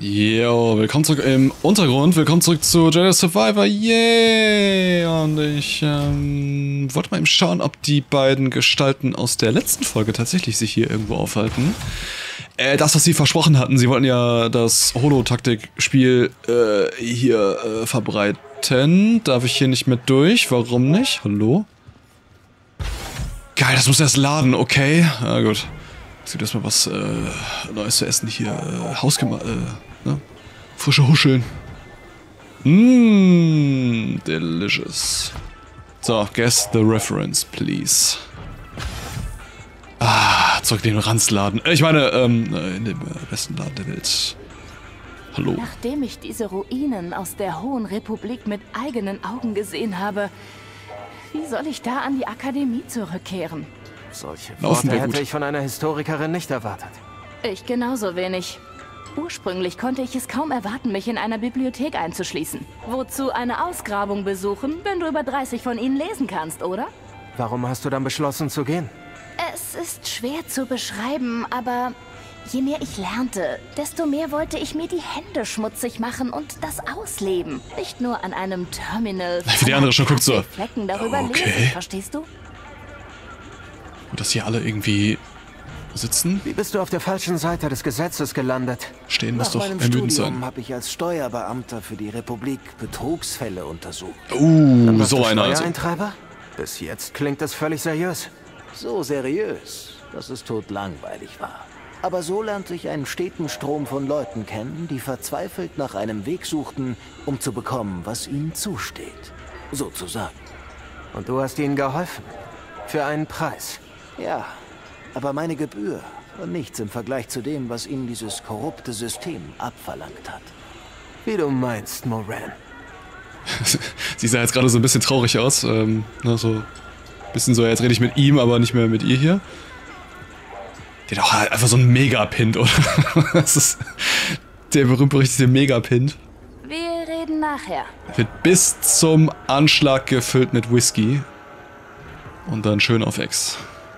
Jo, willkommen zurück im Untergrund, willkommen zurück zu Jedi Survivor, yeah! Und ich wollte mal eben schauen, ob die beiden Gestalten aus der letzten Folge tatsächlich sich hier irgendwo aufhalten. Das, was sie versprochen hatten, sie wollten ja das Holo-Taktik-Spiel hier verbreiten. Darf ich hier nicht mit durch? Warum nicht? Hallo? Geil, das muss erst laden, okay. Na gut. Es gibt erstmal was Neues zu essen hier. Hausgemacht, ne? Frische Huscheln. Delicious. So, guess the reference, please. Zurück in den Ranzladen. Ich meine, in dem besten Laden der Welt. Hallo. Nachdem ich diese Ruinen aus der Hohen Republik mit eigenen Augen gesehen habe, wie soll ich da an die Akademie zurückkehren? Solche Worte hätte ich von einer Historikerin nicht erwartet. Ich genauso wenig. Ursprünglich konnte ich es kaum erwarten, mich in einer Bibliothek einzuschließen. Wozu eine Ausgrabung besuchen, wenn du über 30 von ihnen lesen kannst, oder? Warum hast du dann beschlossen zu gehen? Es ist schwer zu beschreiben, aber je mehr ich lernte, desto mehr wollte ich mir die Hände schmutzig machen und das ausleben. Nicht nur an einem Terminal. Wie die andere schon guckt so. Flecken darüber Okay. lesen, verstehst du? Und dass hier alle irgendwie sitzen. Wie bist du auf der falschen Seite des Gesetzes gelandet? Stehen muss Nach doch meinem ermüdend Studium sein. habe ich als Steuerbeamter für die Republik Betrugsfälle untersucht. Warst So du einer also. Steuereintreiber? Bis jetzt klingt das völlig seriös. So seriös, dass es totlangweilig war. Aber so lernte ich einen steten Strom von Leuten kennen, die verzweifelt nach einem Weg suchten, um zu bekommen, was ihnen zusteht. Sozusagen. Und du hast ihnen geholfen. Für einen Preis. Ja, aber meine Gebühr war nichts im Vergleich zu dem, was ihnen dieses korrupte System abverlangt hat. Wie du meinst, Moran. Sie sah jetzt gerade so ein bisschen traurig aus. Ne, so ein bisschen so, jetzt rede ich mit ihm, aber nicht mehr mit ihr hier. Die hat auch halt einfach so ein Megapint, oder? Das ist der berühmt-berüchtigte Megapint. Wir reden nachher. Wird bis zum Anschlag gefüllt mit Whisky. Und dann schön auf Ex.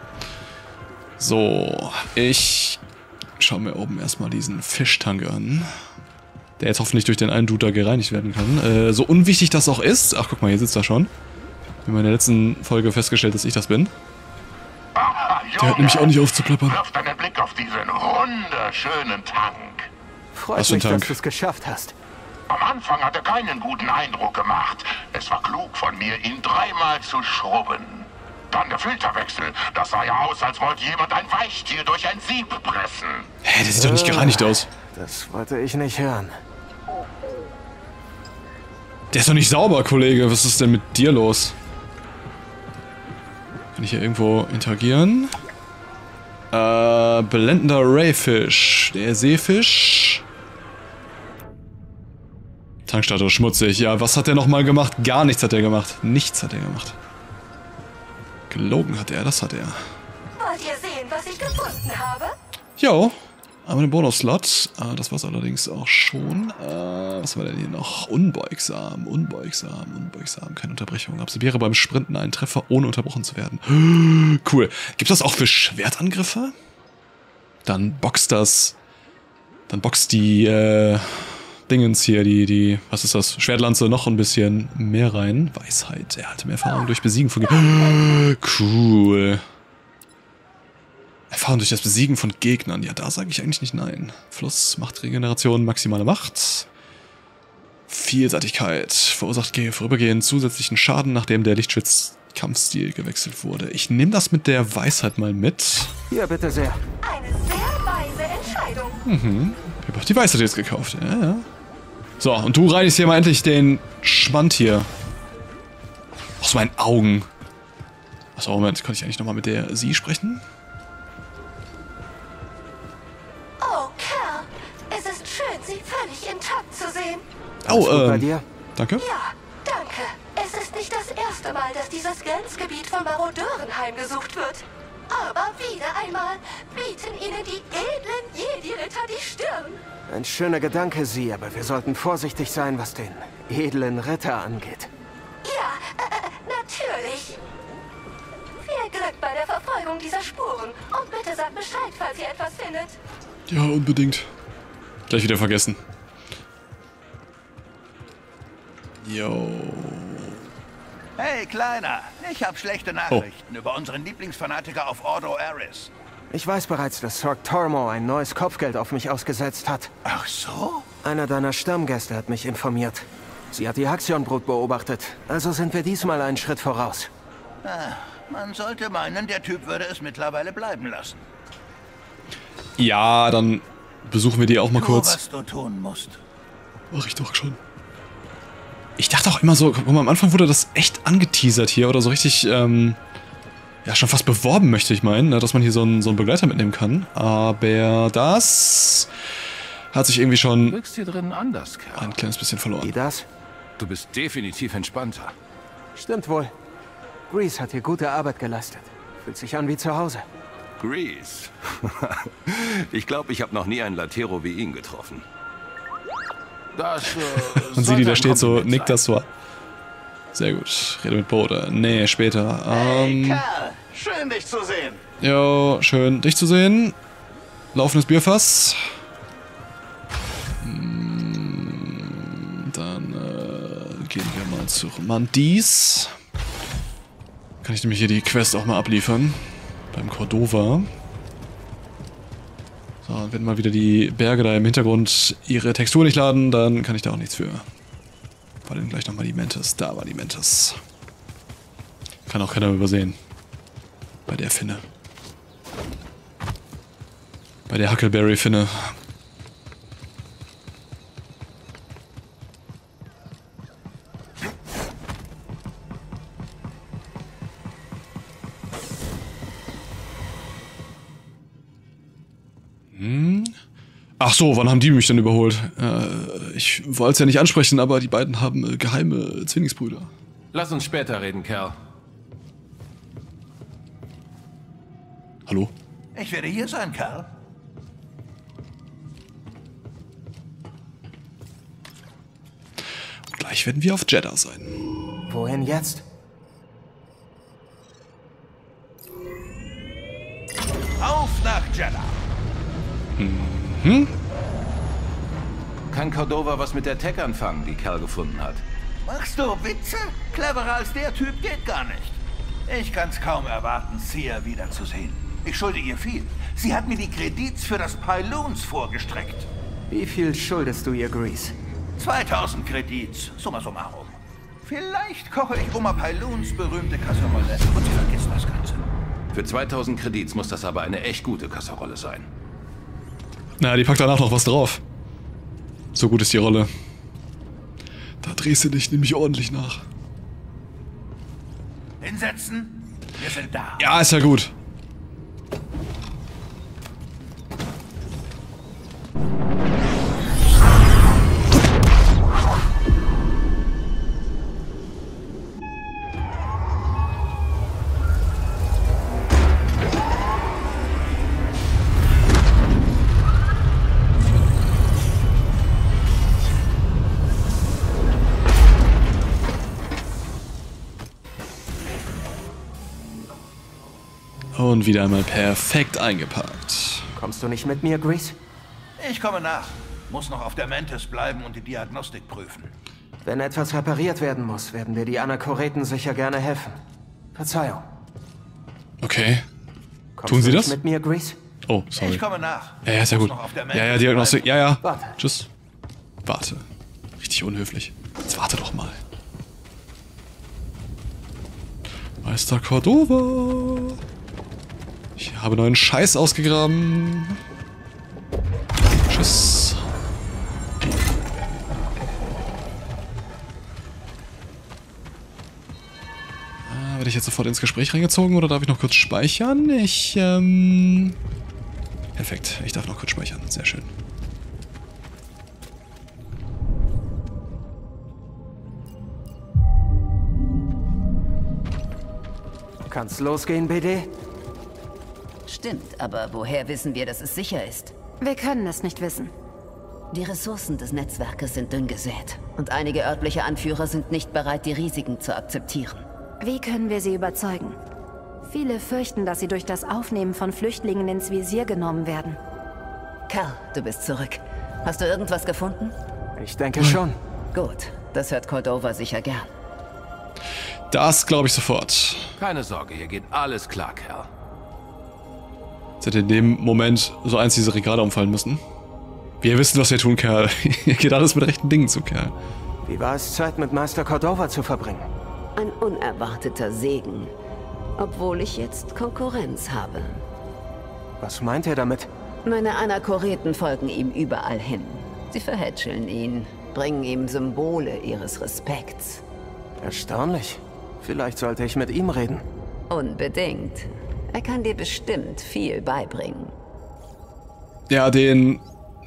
So, ich schaue mir oben erstmal diesen Fischtank an. Der jetzt hoffentlich durch den einen Dude da gereinigt werden kann. So unwichtig das auch ist. Ach, guck mal, hier sitzt er schon. Wir haben in der letzten Folge festgestellt, dass ich das bin. Der hört nämlich auch nicht auf zu plappern. Wirf deinen Blick auf diesen wunderschönen Tank. Freut Was für ein mich, dass Tank? du es geschafft hast. Am Anfang hat er keinen guten Eindruck gemacht. Es war klug von mir, ihn dreimal zu schrubben. Dann der Filterwechsel. Das sah ja aus, als wollte jemand ein Weichtier durch ein Sieb pressen. Hä, der sieht doch nicht gereinigt aus. Das wollte ich nicht hören. Der ist doch nicht sauber, Kollege. Was ist denn mit dir los? Kann ich hier irgendwo interagieren? Blendender Rayfish. Der Seefisch. Tankstatue schmutzig. Ja, was hat er nochmal gemacht? Gar nichts hat er gemacht. Nichts hat er gemacht. Gelogen hat er, das hat er. Wollt ihr sehen, was ich gefunden habe? Jo, einmal den Bonus-Slot. Das war's allerdings auch schon. Was war denn hier noch? Unbeugsam, unbeugsam, unbeugsam. Keine Unterbrechung. Absolviere beim Sprinten einen Treffer, ohne unterbrochen zu werden. Cool. Gibt das auch für Schwertangriffe? Dann boxt das. Dann boxt die, Dingens hier, die, was ist das? Schwertlanze noch ein bisschen mehr rein. Weisheit. Erhalte mehr Erfahrung durch Besiegen von Gegnern. Cool. Erfahrung durch das Besiegen von Gegnern. Ja, da sage ich eigentlich nicht nein. Fluss, Machtregeneration, maximale Macht. Vielseitigkeit. Verursacht vorübergehend zusätzlichen Schaden, nachdem der Lichtschutz-Kampfstil gewechselt wurde. Ich nehme das mit der Weisheit mal mit. Hier, bitte sehr. Eine sehr weise Entscheidung. Ich habe auch die Weisheit jetzt gekauft. Ja, ja. So, und du reinigst hier mal endlich den Schmand hier. Aus meinen Augen. Achso, Moment, kann ich eigentlich nochmal mit der Sie sprechen? Oh, Kerl, es ist schön, Sie völlig intakt zu sehen. Alles gut bei dir? Danke. Ja, danke. Es ist nicht das erste Mal, dass dieses Grenzgebiet von Marodeuren heimgesucht wird. Aber wieder einmal bieten Ihnen die edlen Jedi-Ritter die Stirn. Ein schöner Gedanke, Sie, aber wir sollten vorsichtig sein, was den edlen Ritter angeht. Ja, natürlich. Viel Glück bei der Verfolgung dieser Spuren. Und bitte sagt Bescheid, falls ihr etwas findet. Ja, unbedingt. Gleich wieder vergessen. Yo. Hey, Kleiner, ich habe schlechte Nachrichten über unseren Lieblingsfanatiker auf Ordo Eris. Ich weiß bereits, dass Sorg Tormo ein neues Kopfgeld auf mich ausgesetzt hat. Ach so? Einer deiner Stammgäste hat mich informiert. Sie hat die Haxion-Brut beobachtet, also sind wir diesmal einen Schritt voraus. Man sollte meinen, der Typ würde es mittlerweile bleiben lassen. Ja, dann besuchen wir die auch mal kurz. Was du tun musst. Mach ich doch schon. Ich dachte auch immer so, guck mal, am Anfang wurde das echt angeteasert hier oder so richtig, ja, schon fast beworben, möchte ich meinen, ne, dass man hier so einen Begleiter mitnehmen kann. Aber das hat sich irgendwie schon Wirkst hier drin anders, Kerl. ein kleines bisschen Wie verloren. das? Du bist definitiv entspannter. Stimmt wohl. Grease hat hier gute Arbeit geleistet. Fühlt sich an wie zu Hause. Grease. Ich glaube, ich habe noch nie einen Latero wie ihn getroffen. Das, Und Sidi, da steht so, nickt das so. Sehr gut. Rede mit Bode. Nee, später. Kerl, schön dich zu sehen. Jo, schön, dich zu sehen. Laufendes Bierfass. Dann gehen wir mal zu Mandis. Kann ich nämlich hier die Quest auch mal abliefern. Beim Cordova. So, und wenn mal wieder die Berge da im Hintergrund ihre Textur nicht laden, dann kann ich da auch nichts für. War denn gleich nochmal die Mantis? Da war die Mantis. Kann auch keiner übersehen. Bei der Finne. Bei der Huckleberry-Finne. Ach so, wann haben die mich denn überholt? Ich wollte es ja nicht ansprechen, aber die beiden haben geheime Zwillingsbrüder. Lass uns später reden, Kerl. Hallo? Ich werde hier sein, Kerl. Und gleich werden wir auf Jeddah sein. Wohin jetzt? Auf nach Jeddah. Kann Cordova was mit der Tech anfangen, die Kerl gefunden hat? Machst du Witze? Cleverer als der Typ geht gar nicht. Ich kann's kaum erwarten, Seer wiederzusehen. Ich schulde ihr viel. Sie hat mir die Kredits für das Pyloons vorgestreckt. Wie viel schuldest du ihr, Grease? 2000 Kredits, summa summarum. Vielleicht koche ich Oma Pyloons berühmte Kasserolle und sie vergisst das Ganze. Für 2000 Kredits muss das aber eine echt gute Kasserolle sein. Na, die packt danach noch was drauf. So gut ist die Rolle. Da drehst du dich nämlich ordentlich nach. Hinsetzen, wir sind da. Ja, ist ja gut. Und wieder einmal perfekt eingepackt. Kommst du nicht mit mir, Grease? Ich komme nach. Muss noch auf der Mantis bleiben und die Diagnostik prüfen. Wenn etwas repariert werden muss, werden dir die Anachoreten sicher gerne helfen. Verzeihung. Okay. Kommst Tun sie du das? nicht mit mir, Grease? Oh, sorry. Ich komme nach. Ja, ist ja Muss gut. noch auf der Ja, ja, Mantis Diagnostik. bleiben. Ja, ja. Warte. Tschüss. Warte. Richtig unhöflich. Jetzt warte doch mal. Meister Cordova. Ich habe neuen Scheiß ausgegraben. Tschüss. Werde ich jetzt sofort ins Gespräch reingezogen oder darf ich noch kurz speichern? Perfekt, ich darf noch kurz speichern. Sehr schön. Kann's losgehen, BD? Stimmt, aber woher wissen wir, dass es sicher ist? Wir können es nicht wissen. Die Ressourcen des Netzwerkes sind dünn gesät. Und einige örtliche Anführer sind nicht bereit, die Risiken zu akzeptieren. Wie können wir sie überzeugen? Viele fürchten, dass sie durch das Aufnehmen von Flüchtlingen ins Visier genommen werden. Karl, du bist zurück. Hast du irgendwas gefunden? Ich denke schon. Gut. Das hört Cordova sicher gern. Das glaube ich sofort. Keine Sorge, hier geht alles klar, Kerl. Jetzt hätte in dem Moment so eins dieser Regale umfallen müssen. Wir wissen, was wir tun, Kerl. Hier geht alles mit rechten Dingen zu, Kerl. Wie war es, Zeit mit Meister Cordova zu verbringen? Ein unerwarteter Segen. Obwohl ich jetzt Konkurrenz habe. Was meint ihr damit? Meine Anachoreten folgen ihm überall hin. Sie verhätscheln ihn, bringen ihm Symbole ihres Respekts. Erstaunlich. Vielleicht sollte ich mit ihm reden. Unbedingt. Er kann dir bestimmt viel beibringen. Ja, den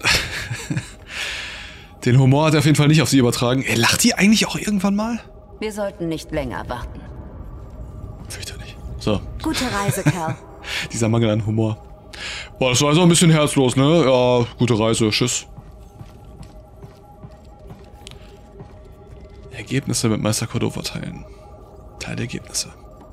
Humor hat er auf jeden Fall nicht auf sie übertragen. Lacht die eigentlich auch irgendwann mal? Wir sollten nicht länger warten. Fürchterlich. So. Gute Reise, Kerl. Dieser Mangel an Humor. Boah, das war also ein bisschen herzlos, ne? Ja, gute Reise. Tschüss. Ergebnisse mit Meister Cordova teilen. Teile Ergebnisse.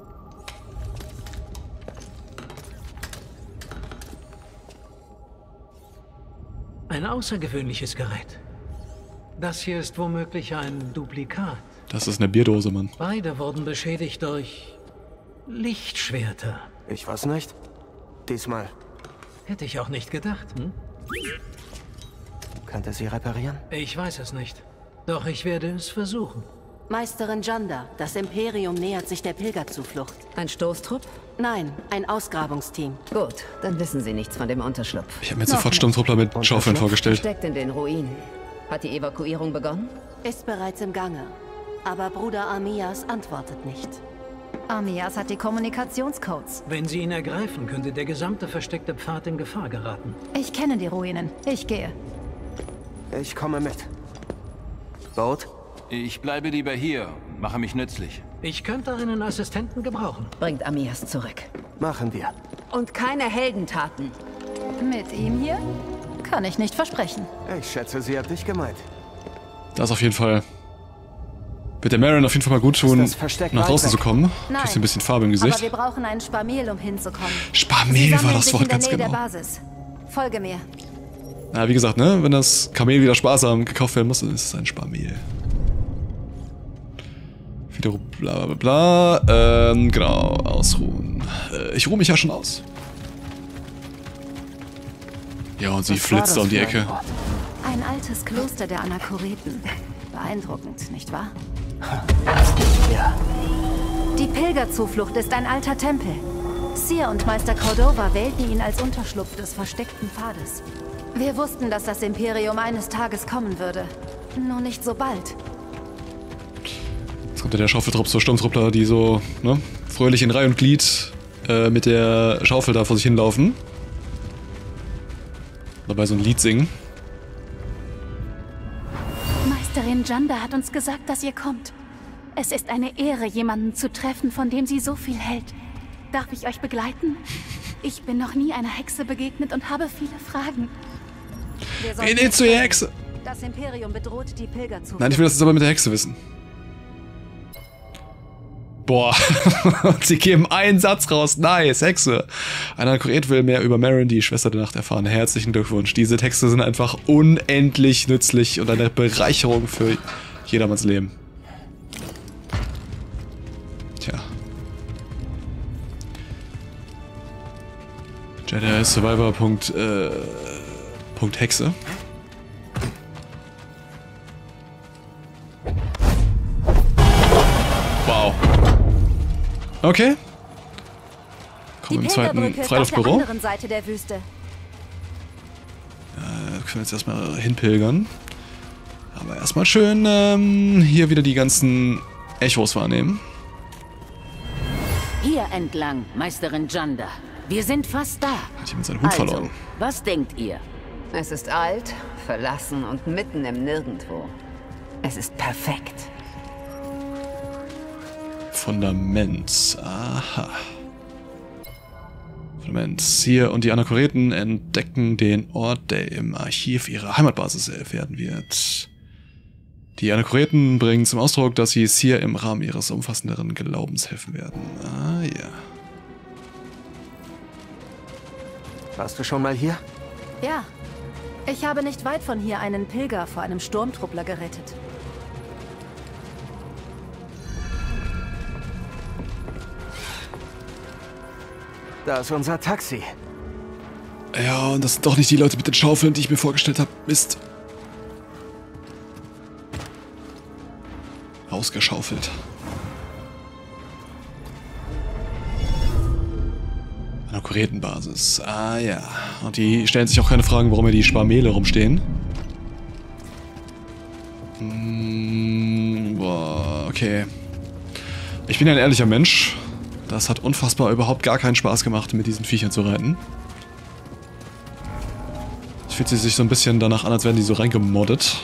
Ein außergewöhnliches Gerät. Das hier ist womöglich ein Duplikat. Das ist eine Bierdose, Mann. Beide wurden beschädigt durch Lichtschwerter. Ich weiß nicht. Diesmal. Hätte ich auch nicht gedacht, hm? Könnte sie reparieren? Ich weiß es nicht. Doch ich werde es versuchen. Meisterin Janda, das Imperium nähert sich der Pilgerzuflucht. Ein Stoßtrupp? Nein, ein Ausgrabungsteam. Gut, dann wissen Sie nichts von dem Unterschlupf. Ich habe mir sofort Sturmtruppler mit Schaufeln vorgestellt. Steckt in den Ruinen. Hat die Evakuierung begonnen? Ist bereits im Gange. Aber Bruder Armias antwortet nicht. Armias hat die Kommunikationscodes. Wenn Sie ihn ergreifen, könnte der gesamte versteckte Pfad in Gefahr geraten. Ich kenne die Ruinen. Ich gehe. Ich komme mit. Boat? Ich bleibe lieber hier und mache mich nützlich. Ich könnte einen Assistenten gebrauchen. Bringt Armias zurück. Machen wir. Und keine Heldentaten. Mit ihm hier? Kann ich nicht versprechen. Ich schätze, sie hat dich gemeint. Das auf jeden Fall. Wird der Merrin auf jeden Fall mal gut tun, nach draußen zu kommen. Nein, Kriegst ein bisschen Farbe im Gesicht. aber wir brauchen einen Sparmel, um hinzukommen. Sparmel war das Wort in der ganz Nähe genau. Der Basis. Folge mir. Na, wie gesagt, ne, wenn das Kamel wieder sparsam gekauft werden muss, dann ist es ein Sparmel. Wieder bla bla bla. Genau, ausruhen. Ich ruhe mich ja schon aus. Ja, und sie flitzt um die Ecke. Ein altes Kloster der Anachoreten. Beeindruckend, nicht wahr? Ja. Die Pilgerzuflucht ist ein alter Tempel. Seer und Meister Cordova wählten ihn als Unterschlupf des versteckten Pfades. Wir wussten, dass das Imperium eines Tages kommen würde. Nur nicht so bald. Jetzt kommt ja der Schaufeltrupp zur Sturmtruppler, die so, ne, fröhlich in Reihe und Glied mit der Schaufel da vor sich hinlaufen. Dabei so ein Lied singen. Meisterin Janda hat uns gesagt, dass ihr kommt. Es ist eine Ehre, jemanden zu treffen, von dem sie so viel hält. Darf ich euch begleiten? Ich bin noch nie einer Hexe begegnet und habe viele Fragen. Geh nicht zu der Hexe! Das Imperium bedroht die Pilgerzuflucht. Nein, ich will das jetzt aber mit der Hexe wissen. Boah, sie geben einen Satz raus. Nice, Hexe. Ein Anachoreten will mehr über Merrin, die Schwester der Nacht, erfahren. Herzlichen Glückwunsch. Diese Texte sind einfach unendlich nützlich und eine Bereicherung für jedermanns Leben. Tja. Jedi Survivor. Hexe. Wow. Okay. Kommen im zweiten Freiluftbüro. Auf der anderen Seite der Wüste. Können wir jetzt erstmal hinpilgern. Aber erstmal schön hier wieder die ganzen Echos wahrnehmen. Hier entlang, Meisterin Janda. Wir sind fast da. Hat jemand seinen Hut verloren? Was denkt ihr? Es ist alt, verlassen und mitten im Nirgendwo. Es ist perfekt. Fundament. Aha. Fundament. Seer und die Anachoreten entdecken den Ort, der im Archiv ihrer Heimatbasis werden wird. Die Anachoreten bringen zum Ausdruck, dass sie Seer im Rahmen ihres umfassenderen Glaubens helfen werden. Ah, ja. Warst du schon mal hier? Ja. Ich habe nicht weit von hier einen Pilger vor einem Sturmtruppler gerettet. Da ist unser Taxi. Ja, und das sind doch nicht die Leute mit den Schaufeln, die ich mir vorgestellt habe. Mist. Ausgeschaufelt. Eine Kuretenbasis. Ah ja. Und die stellen sich auch keine Fragen, warum hier die Sparmele rumstehen. Boah, okay. Ich bin ja ein ehrlicher Mensch. Das hat unfassbar überhaupt gar keinen Spaß gemacht, mit diesen Viechern zu reiten. Es fühlt sich so ein bisschen danach an, als wären die so reingemoddet.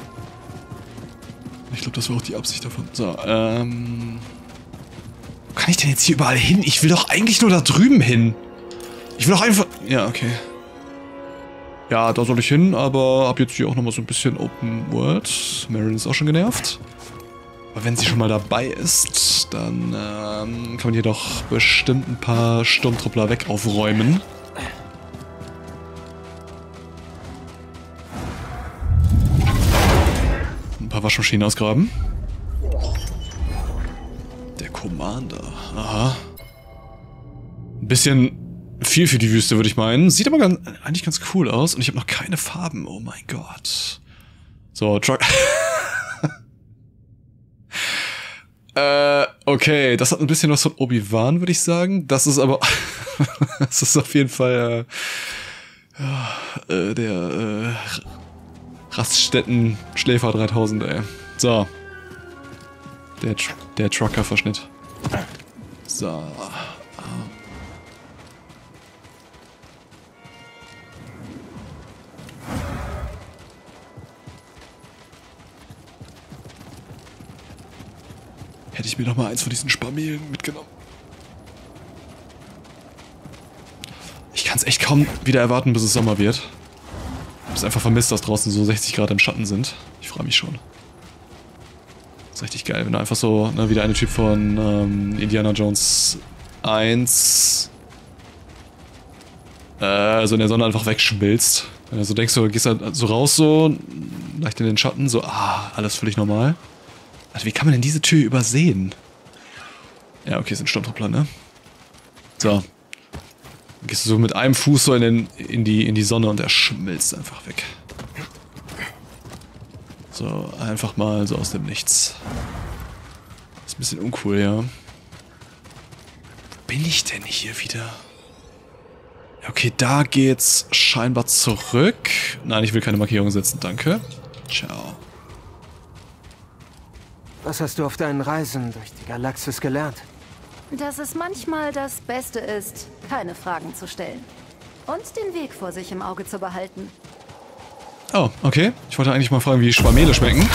Ich glaube, das war auch die Absicht davon. So, Wo kann ich denn jetzt hier überall hin? Ich will doch eigentlich nur da drüben hin. Ich will doch einfach... Ja, okay. Ja, da soll ich hin, aber hab jetzt hier auch nochmal so ein bisschen Open World. Marilyn ist auch schon genervt. Aber wenn sie schon mal dabei ist, dann kann man hier doch bestimmt ein paar Sturmtruppler weg aufräumen. Ein paar Waschmaschinen ausgraben. Der Commander. Aha. Ein bisschen viel für die Wüste, würde ich meinen. Sieht aber eigentlich ganz cool aus. Und ich habe noch keine Farben. Oh mein Gott. So, Truck... okay, das hat ein bisschen was von Obi-Wan, würde ich sagen. Das ist aber... das ist auf jeden Fall der Raststätten-Schläfer 3000, ey. So. Der Trucker-Verschnitt. So. Hätte ich mir noch mal eins von diesen Sparmelen mitgenommen. Ich kann es echt kaum wieder erwarten, bis es Sommer wird. Ich habe es einfach vermisst, dass draußen so 60 Grad im Schatten sind. Ich freue mich schon. Das ist richtig geil, wenn du einfach so, ne, wie der eine Typ von Indiana Jones 1 so in der Sonne einfach wegschmilzt. Wenn du so denkst, du gehst halt so raus, so leicht in den Schatten, so, alles völlig normal. Also wie kann man denn diese Tür übersehen? Ja, okay, sind Sturmtruppler, ne? So. Dann gehst du so mit einem Fuß so in die Sonne und er schmilzt einfach weg. So, einfach mal so aus dem Nichts. Ist ein bisschen uncool, ja. Wo bin ich denn hier wieder? Ja, okay, da geht's scheinbar zurück. Nein, ich will keine Markierung setzen, danke. Ciao. Was hast du auf deinen Reisen durch die Galaxis gelernt? Dass es manchmal das Beste ist, keine Fragen zu stellen. Und den Weg vor sich im Auge zu behalten. Oh, okay. Ich wollte eigentlich mal fragen, wie Sparmele schmecken.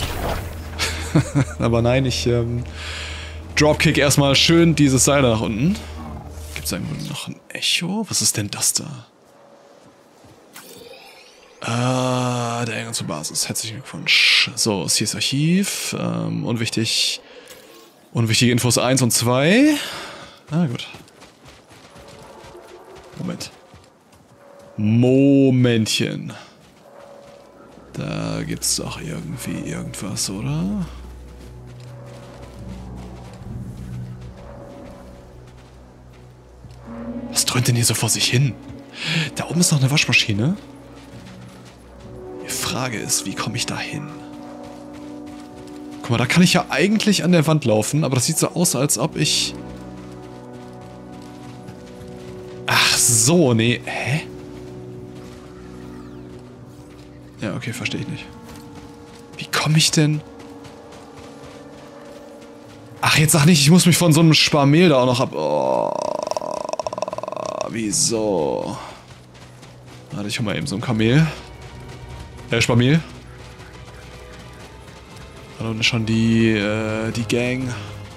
Aber nein, ich Dropkick erstmal schön dieses Seil nach unten. Gibt es irgendwo noch ein Echo? Was ist denn das da? Der Eingang zur Basis. Herzlichen Glückwunsch. So, ist hier das Archiv. Unwichtige Infos 1 und 2. Ah, gut. Momentchen. Da gibt's doch irgendwie irgendwas, oder? Was dröhnt denn hier so vor sich hin? Da oben ist noch eine Waschmaschine. Die Frage ist, wie komme ich da hin? Guck mal, da kann ich ja eigentlich an der Wand laufen, aber das sieht so aus, als ob ich... Ach so, nee. Hä? Ja, okay, verstehe ich nicht. Wie komme ich denn... Ach, jetzt sag nicht, ich muss mich von so einem Sparmel da auch noch ab... Oh, wieso? Warte, ich hol mal eben so ein Kamel. Sparmel. Da unten schon die Gang.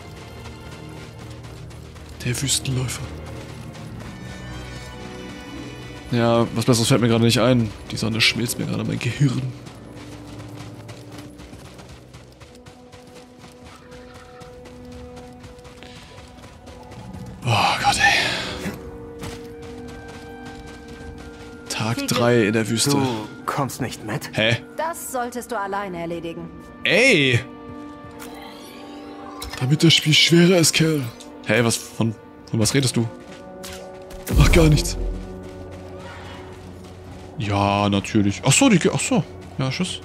Der Wüstenläufer. Ja, was Besseres fällt mir gerade nicht ein. Die Sonne schmilzt mir gerade mein Gehirn. Oh Gott, ey. Tag 3 in der Wüste. Du kommst nicht mit? Hä? Das solltest du alleine erledigen. Ey! Damit das Spiel schwerer ist, Kerl. Hey, von was redest du? gar nichts. Ja, natürlich. Achso, achso. Ja, tschüss.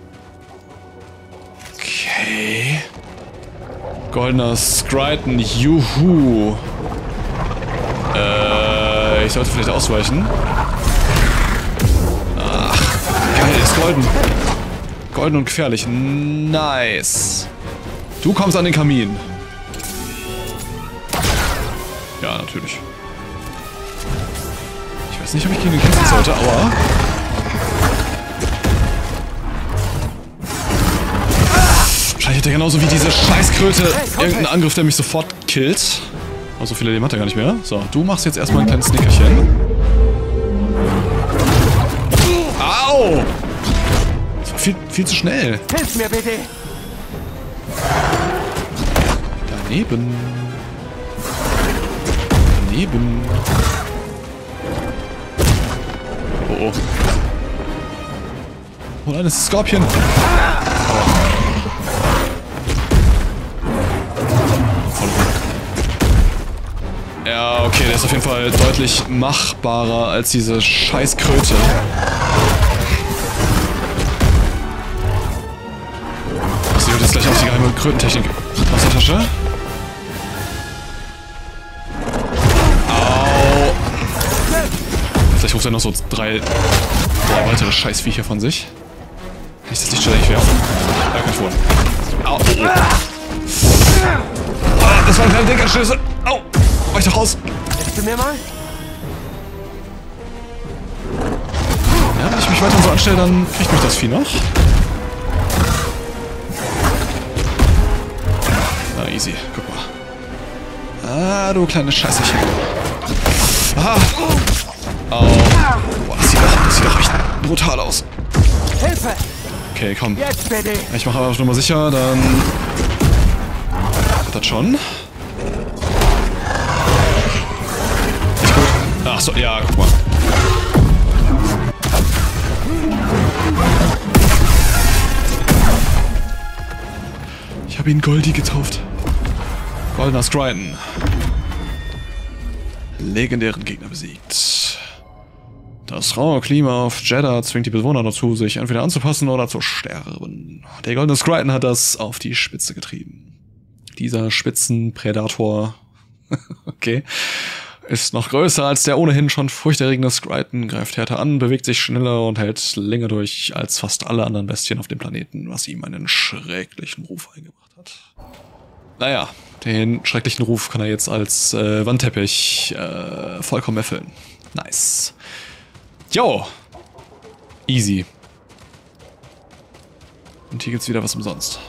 Okay. Goldener Scryton, juhu. Ich sollte vielleicht ausweichen. Ach, geil, ist golden. Golden und gefährlich. Nice. Du kommst an den Kamin. Ja, natürlich. Ich weiß nicht, ob ich gegen den kämpfen sollte, aber... Wahrscheinlich hat er genauso wie diese Scheißkröte irgendeinen Angriff, der mich sofort killt. Aber so viele Leben hat er gar nicht mehr. So, du machst jetzt erstmal ein kleines Nickerchen. Au! Das war viel zu schnell. Hilf mir bitte! Daneben. Daneben. Oh oh. Oh nein, das ist Skorpion. Ja, okay, der ist auf jeden Fall deutlich machbarer als diese Scheißkröte. Sie wird jetzt gleich auch die geheime Krötentechnik aus der Tasche. Au! Vielleicht ruft er noch so drei weitere Scheißviecher von sich. Kann ich das Licht schon nicht werfen? Ja, kann ich wohl. Au! Oh, oh. Ah, das war ein kleiner Denkerschlüssel. Au! Weich doch raus! Hilfst du mir mal? Ja, wenn ich mich weiter so anstelle, dann kriegt mich das Vieh noch. Na, easy. Guck mal. Ah, du kleines Scheißerchen. Ah! Au. Boah, das sieht doch echt brutal aus. Hilfe! Okay, komm. Jetzt bitte! Ich mache aber nur mal sicher, dann... Hat das schon? Ach so, ja, guck mal. Ich habe ihn Goldie getauft. Goldener Scryton. Legendären Gegner besiegt. Das raue Klima auf Jeddah zwingt die Bewohner dazu, sich entweder anzupassen oder zu sterben. Der Goldene Scryton hat das auf die Spitze getrieben. Dieser Spitzenpredator, okay, ist noch größer als der ohnehin schon furchterregende Scryton, greift härter an, bewegt sich schneller und hält länger durch als fast alle anderen Bestien auf dem Planeten, was ihm einen schrecklichen Ruf eingebracht hat. Naja, den schrecklichen Ruf kann er jetzt als Wandteppich vollkommen erfüllen. Nice. Jo! Easy. Und hier gibt's wieder was umsonst.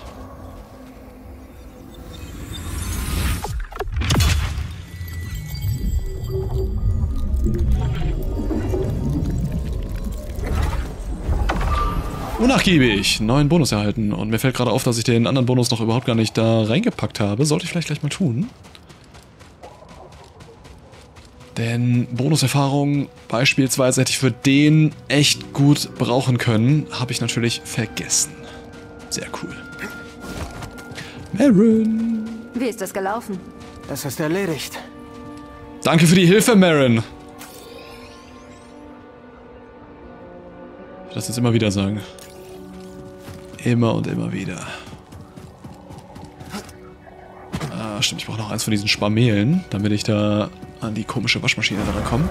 Unnachgiebig, neuen Bonus erhalten. Und mir fällt gerade auf, dass ich den anderen Bonus noch überhaupt gar nicht da reingepackt habe. Sollte ich vielleicht gleich mal tun. Denn Bonuserfahrung beispielsweise hätte ich für den echt gut brauchen können. Habe ich natürlich vergessen. Sehr cool. Marin. Wie ist das gelaufen? Es ist erledigt. Danke für die Hilfe, Marin. Ich will das jetzt immer wieder sagen. Immer und immer wieder. Ah, stimmt, ich brauche noch eins von diesen Sparmelen, damit ich da an die komische Waschmaschine dran komme.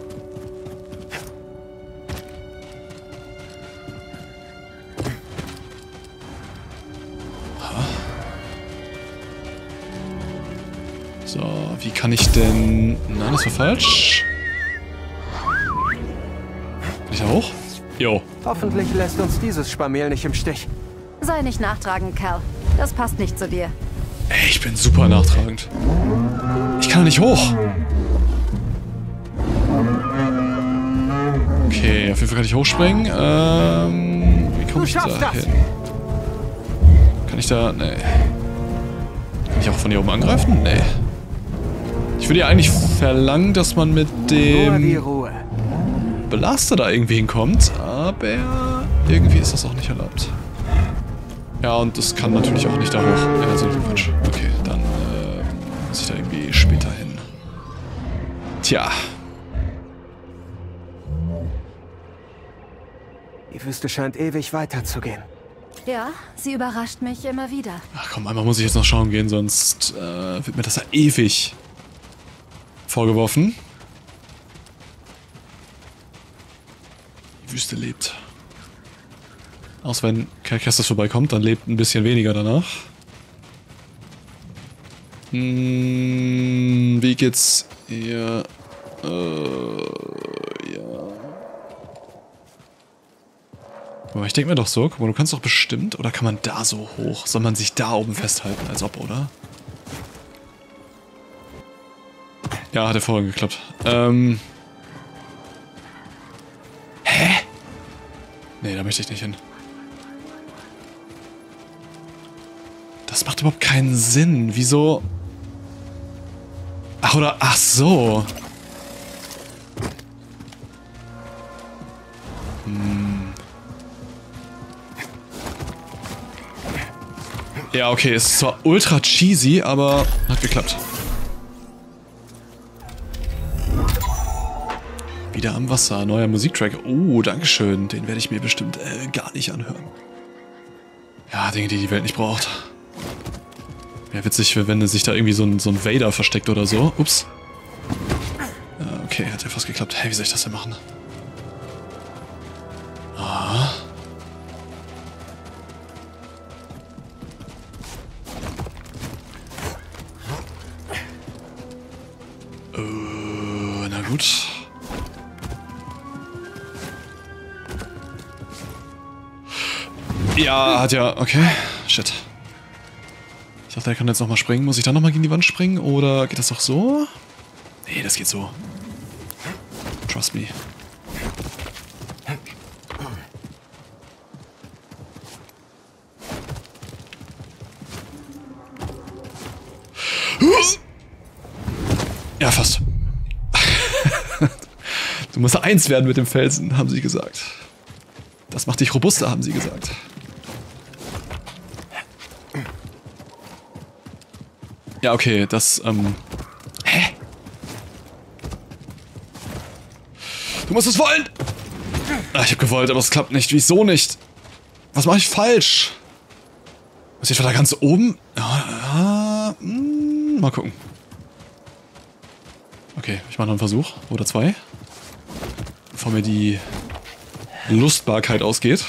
So, wie kann ich denn... Nein, das war falsch. Kann ich da hoch? Jo. Hoffentlich lässt uns dieses Sparmel nicht im Stich. Sei nicht nachtragend, Kerl. Das passt nicht zu dir. Ey, ich bin super nachtragend. Ich kann da nicht hoch. Okay, auf jeden Fall kann ich hochspringen. Wie komme ich da hin? Kann ich da... Nee. Kann ich auch von hier oben angreifen? Nee. Ich würde ja eigentlich verlangen, dass man mit dem Belaster da irgendwie hinkommt, aber irgendwie ist das auch nicht erlaubt. Ja, und das kann natürlich auch nicht da hoch. Ja, also Quatsch. Okay, dann muss ich da irgendwie später hin. Tja. Die Wüste scheint ewig weiterzugehen. Ja, sie überrascht mich immer wieder. Ach komm, einmal muss ich jetzt noch schauen gehen, sonst wird mir das ja ewig vorgeworfen. Die Wüste lebt. Außer wenn Cal Kestis vorbeikommt, dann lebt ein bisschen weniger danach. Wie geht's hier? Ja. Aber ich denke mir doch so, guck mal, du kannst doch bestimmt, oder kann man da so hoch? Soll man sich da oben festhalten, als ob, oder? Ja, hat hervorragend geklappt. Hä? Nee, da möchte ich nicht hin. Das macht überhaupt keinen Sinn. Wieso? Ach, oder? Ach so. Ja, okay, ist zwar ultra cheesy, aber hat geklappt. Wieder am Wasser, neuer Musiktrack. Oh, dankeschön. Den werde ich mir bestimmt gar nicht anhören. Ja, Dinge, die die Welt nicht braucht. Wäre witzig, wenn sich da irgendwie so ein Vader versteckt oder so. Ups. Okay, hat ja fast geklappt. Hey, wie soll ich das denn machen? Ah. Na gut. Ja, hat ja... Okay, shit. Ich dachte, er kann jetzt nochmal springen. Muss ich dann nochmal gegen die Wand springen? Oder geht das doch so? Nee, das geht so. Trust me. Ja, fast. Du musst eins werden mit dem Felsen, haben sie gesagt. Das macht dich robuster, haben sie gesagt. Ja, okay, das, Hä? Du musst es wollen! Ach, ich hab gewollt, aber es klappt nicht. Wieso nicht? Was mache ich falsch? Muss ich etwa da ganz oben? Ja, mal gucken. Okay, ich mache noch einen Versuch. Oder zwei. Bevor mir die Lustbarkeit ausgeht.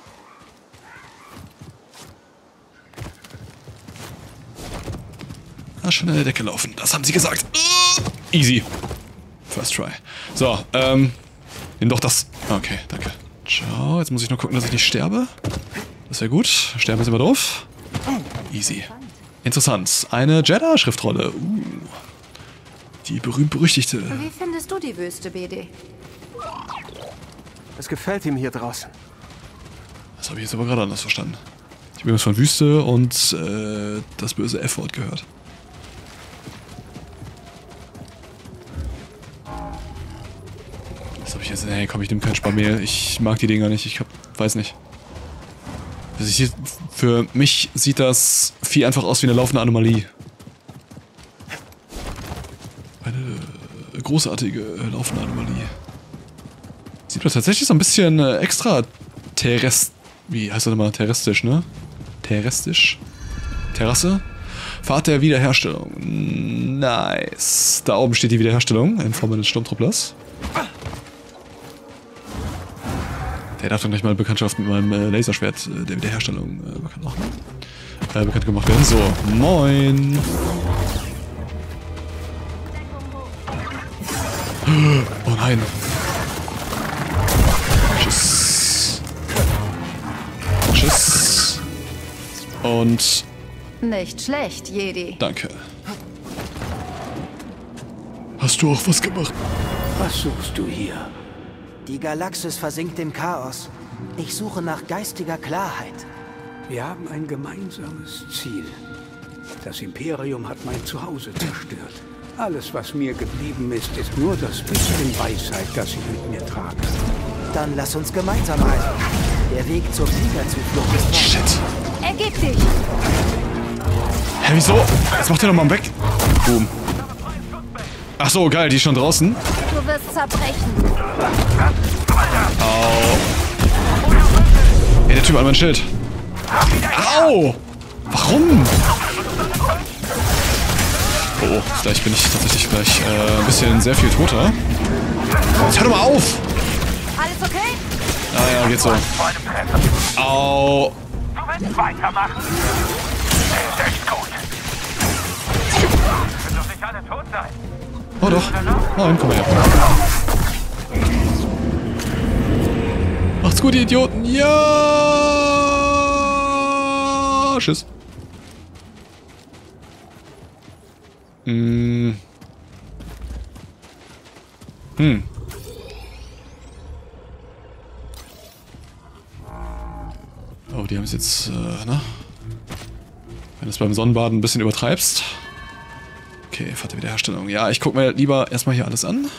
Ah, schon an der Decke laufen. Das haben sie gesagt. Easy. First try. So, nimm doch das. Okay, danke. Ciao. Jetzt muss ich nur gucken, dass ich nicht sterbe. Das wäre gut. Sterben ist immer doof. Easy. Interessant. Eine Jeddah-Schriftrolle. Die berühmt-berüchtigte. Wie findest du die Wüste, BD? Es gefällt ihm hier draußen. Das habe ich jetzt aber gerade anders verstanden. Ich habe irgendwas von Wüste und das böse F-Wort gehört. Was habe ich jetzt? Nee, komm, ich nehme kein Sparmehl. Ich mag die Dinger nicht. Weiß nicht. Für mich sieht das Vieh einfach aus wie eine laufende Anomalie. Eine großartige laufende Anomalie. Sieht man tatsächlich so ein bisschen extra wie heißt das immer? Terrestisch, ne? Terrestisch? Terrasse? Pfad der Wiederherstellung. Nice. Da oben steht die Wiederherstellung in Form eines Sturmtrupplers. Der darf dann gleich mal Bekanntschaft mit meinem Laserschwert der Wiederherstellung bekannt gemacht werden. So, moin. Oh nein. Tschüss. Tschüss. Und... Nicht schlecht, Jedi. Danke. Hast du auch was gemacht? Was suchst du hier? Die Galaxis versinkt im Chaos. Ich suche nach geistiger Klarheit. Wir haben ein gemeinsames Ziel. Das Imperium hat mein Zuhause zerstört. Alles, was mir geblieben ist, ist nur das bisschen Weisheit, das ich mit mir trage. Dann lass uns gemeinsam reisen. Der Weg zur Pilgerzuflucht ist weit. Shit. Ergib dich! Hä, wieso? Jetzt macht ihr doch mal weg. Boom. Ach so, geil, die ist schon draußen. Du wirst zerbrechen. Au. Typ an mein Schild. Au! Warum? Oh, vielleicht bin ich tatsächlich gleich ein bisschen sehr viel toter. Jetzt hör doch mal auf! Alles okay? Ah ja, geht so. Au! Du willst weitermachen? Ist echt gut. Können doch nicht alle tot sein. Oh doch. Nein, komm mal her. Macht's gut, ihr Idioten. Ja! Tschüss. Oh, die haben es jetzt, ne? Wenn du es beim Sonnenbaden ein bisschen übertreibst. Okay, Vater Wiederherstellung. Ja, ich guck mir lieber erstmal hier alles an.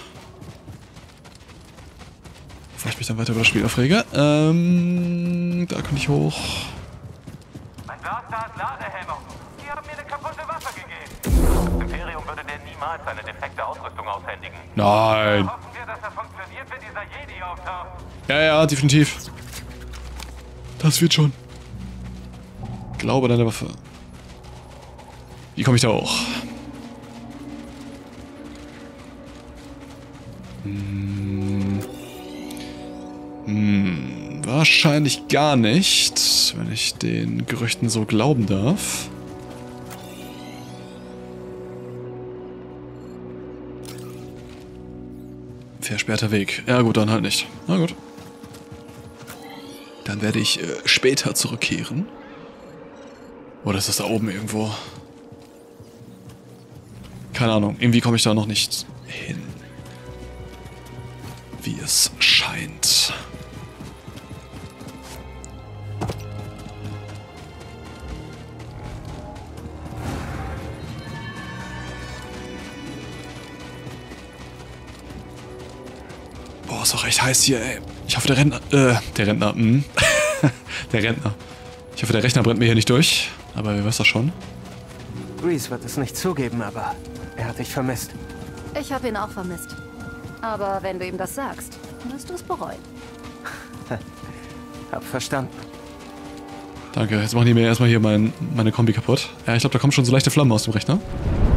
Bevor ich mich dann weiter über das Spiel aufrege. Da könnte ich hoch. Mein Blaster hat Ladehemmung. Die haben mir eine kaputte Waffe gegeben. Das Imperium würde dir niemals eine defekte Ausrüstung aushändigen. Nein. Hoffen wir, dass er funktioniert, wenn dieser Jedi auftaucht. Ja, ja, definitiv. Das wird schon. Glaube deine Waffe. Wie komme ich da hoch? Wahrscheinlich gar nicht, wenn ich den Gerüchten so glauben darf. Versperrter Weg. Ja gut, dann halt nicht. Na gut. Dann werde ich später zurückkehren. Oder ist das da oben irgendwo? Keine Ahnung. Irgendwie komme ich da noch nicht hin. Wie es scheint. Boah, ist auch echt heiß hier, ey. Ich hoffe, der Rentner, der Rentner. Ich hoffe, der Rechner brennt mir hier nicht durch. Aber wer weiß das schon. Grease wird es nicht zugeben, aber er hat dich vermisst. Ich habe ihn auch vermisst. Aber wenn du ihm das sagst, wirst du es bereuen. Hab verstanden. Danke, jetzt machen die mir erstmal hier meine Kombi kaputt. Ja, ich glaube, da kommen schon so leichte Flammen aus dem Rechner.